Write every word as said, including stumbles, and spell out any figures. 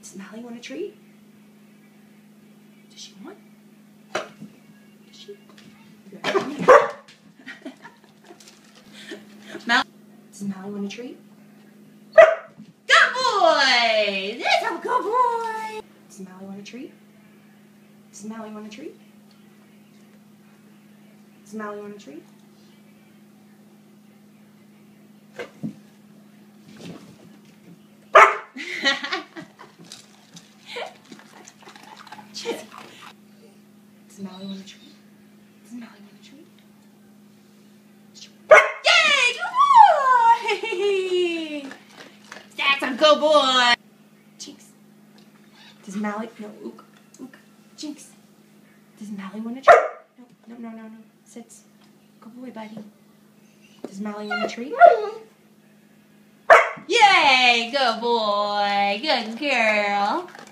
Does Mally want a treat? Does she want? Does she? Mally, does Mally want a treat? Good boy! That's a good boy! Does Mally want a treat? Does Mally want a treat? Does Mally want a treat? Does Mally want a treat? Does Mally want a treat? Yay! Good boy! That's a good boy! Jynx. Does Mally... No, ook. Ook. Jynx. Does Mally want a treat? No, no, no, no, no. Sits. Good boy, buddy. Does Mally want a treat? Yay! Good boy! Good girl!